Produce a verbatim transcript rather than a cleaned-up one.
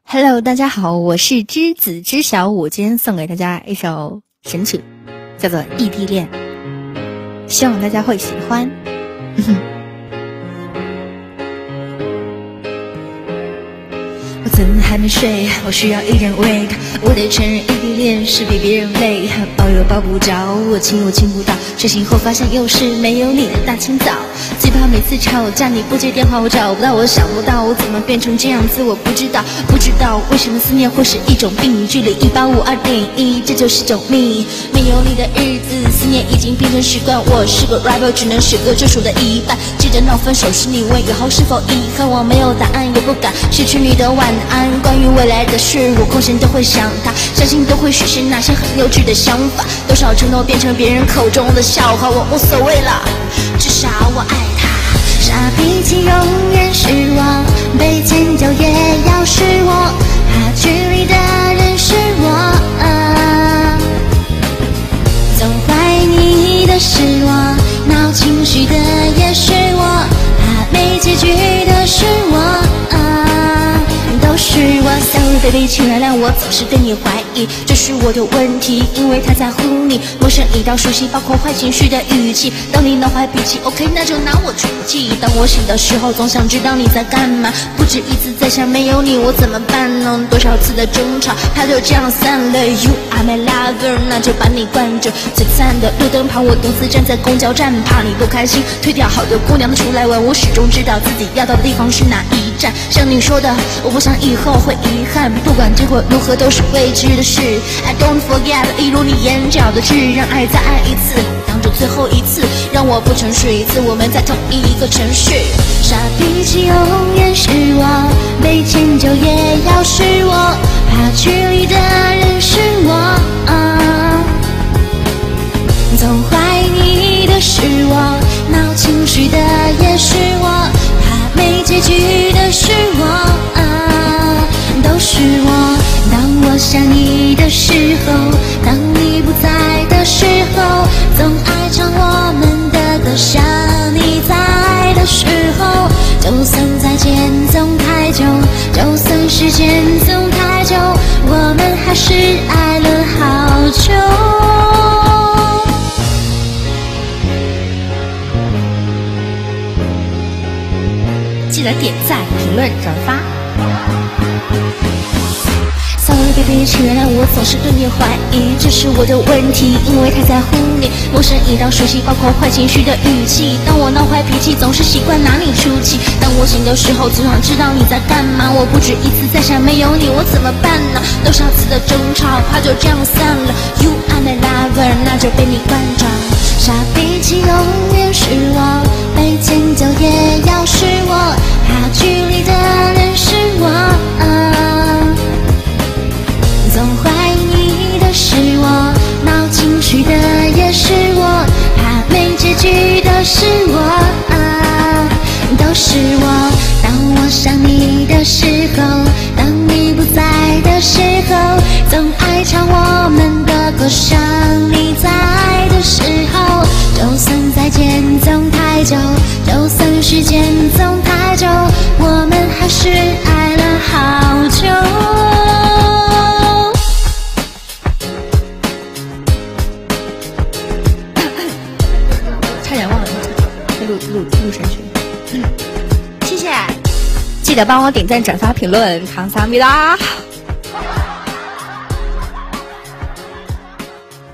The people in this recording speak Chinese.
Hello， 大家好，我是之子之小舞，今天送给大家一首神曲，叫做《异地恋》，希望大家会喜欢。我怎还没睡？我需要一点 wake。我得承认，异地恋是比别人累，抱又抱不着，我亲又亲不到。睡醒后发现又是没有你的大清早。最怕每次吵架你不接电话，我找不到，我想不到我怎么变成这样子，我不知道，不知道为什么思念会是一种病。距离一八五二点一，这就是种命。没有你的日子，思念已经变成习惯。我是个 rebel， 只能是个救赎的一半。记得闹分手时你问以后是否遗憾，我没有答案，也不敢失去你的晚安。关于未来的事，我空闲都会想他，相信都会实现那些很幼稚的想法。多少承诺变成别人口中的笑话，我无所谓了，至少我爱他。傻脾气永远是我，被迁就也要是我，怕距离的人是我，啊、总怀你的是我，闹情绪的也是我，怕没结局的是我，啊、都是我。 Sorry baby， 请原谅我总是对你怀疑，这是我的问题，因为他在乎你，陌生已到熟悉，包括坏情绪的语气。当你闹坏脾气 ，OK， 那就拿我出气。当我醒的时候，总想知道你在干嘛，不止一次在想没有你我怎么办呢？多少次的争吵，他就这样散了。You are my lover， 那就把你惯着。最惨的路灯旁，我独自站在公交站，怕你不开心，推掉好的姑娘的出来玩。我始终知道自己要到的地方是哪一站。像你说的，我不想以后会遗憾，不管结果如何都是未知的事。I don't forget， 一如你眼角的痣，让爱再爱一次，当做最后一次，让我不沉睡一次，我们在同一个城市。傻脾气永远是我，被迁就也要是我，怕距离的人是我，啊、总怀你的是我，闹情绪的也是我，怕没结局的是我，啊、都是我。当我想你的时候，当你不在的时候，总爱唱我们的歌。想你在的时候，就算再见总太久，就算时间总太久，我们还是爱了好久。记得点赞、评论、转发。Sorry baby， 请原谅我总是对你怀疑，这是我的问题，因为太在乎你，陌生已到熟悉，包括坏情绪的语气。当我闹坏脾气，总是习惯拿你出气。当我醒的时候，总想知道你在干嘛。我不止一次在想，没有你我怎么办呢？多少次的争吵，怕就这样散了。You are my lover， 那就被你惯着。傻脾气永远是我，被迁就也要是我，怕距离的人是我，啊总怀你的是我，闹情绪的也是我，怕没结局的是我，啊，都是我。当我想你的时候，当你不在的时候，总爱唱我们的歌。想你在的时候，就算再见总太久，就算时间总太久，我们还是爱了好久。录录录神曲，嗯，谢谢，记得帮我点赞、转发、评论，康萨米拉。